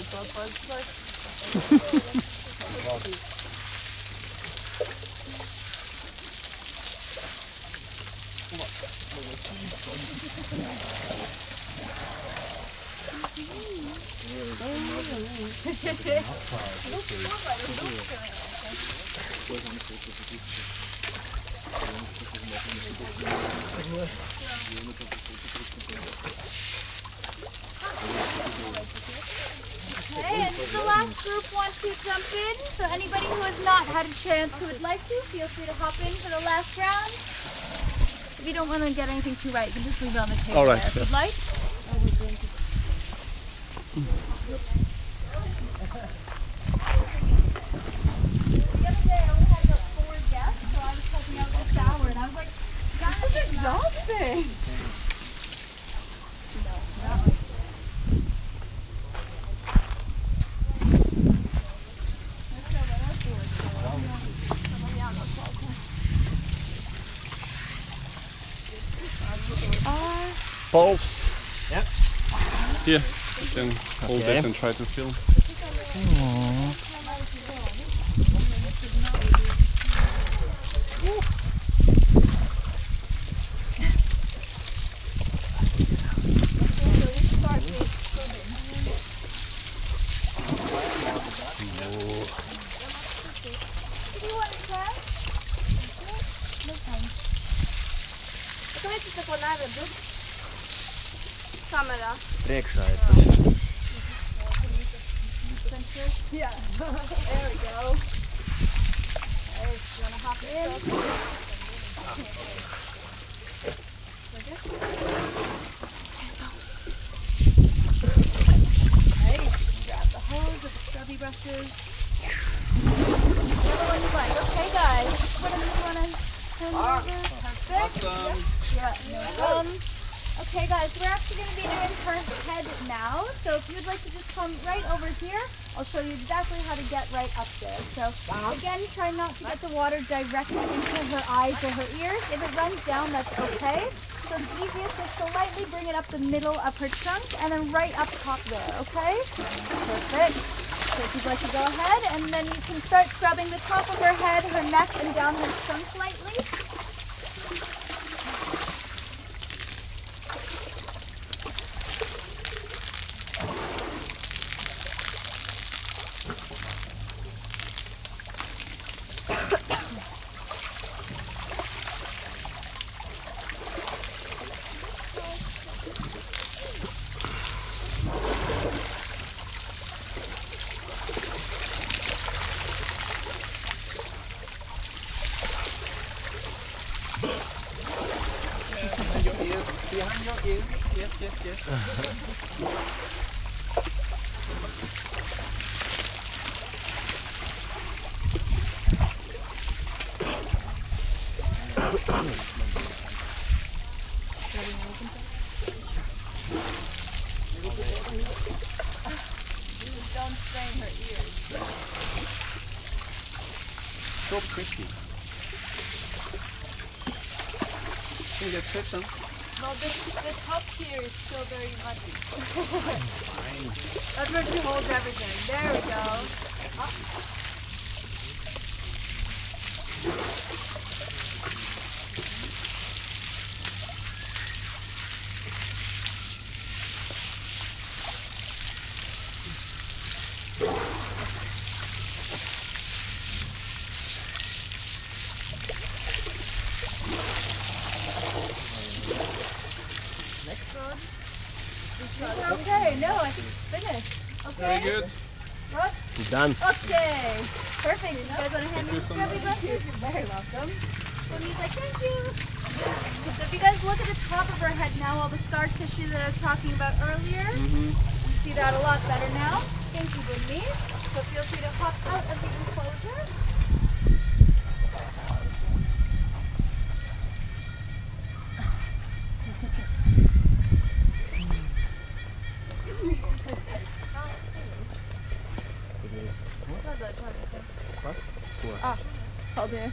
Okay, and the last group wants to jump in. So anybody who has not had a chance who would like to, feel free to hop in for the last round. If you don't want to get anything too right, you can just leave it on the table there if you'd like. The other day I only had about 4 guests, so I was helping out this hour, and I was like, that is exhausting. Balls. Yep. Here, you can hold it and try to film. Kamera. Rekscheitel. Yeah. There we go. Hey, you wanna hop in? Hey, grab the hose with the scrubby brushes. Whatever one you like. Okay, guys. What do you wanna turn over? Perfect. Awesome. Yeah. No problem. Okay guys, we're actually going to be doing her head now, so if you'd like to just come right over here, I'll show you exactly how to get right up there. So again, try not to get the water directly into her eyes or her ears. If it runs down, that's okay. So the easiest is to lightly bring it up the middle of her trunk and then right up top there, okay? Perfect. So if you'd like to go ahead, and then you can start scrubbing the top of her head, her neck, and down her trunk lightly. Behind your ears. Yes. Don't strain her ears. So pretty. Can you get fit then? Well, the top here is still very muddy. Fine. That's where she holds everything. There we go. Up. Next one. Okay, no, I think it's finished. Okay. Very good. What? Done. Okay. Perfect. You guys want to hand me you the so scrubby much. brushes? You're very welcome. So he's like, thank you. So if you guys look at the top of her head now, all the scar tissue that I was talking about earlier, you see that a lot better now. Thank you, Bunmi. So feel free to hop out of the enclosure. Ah, hold this.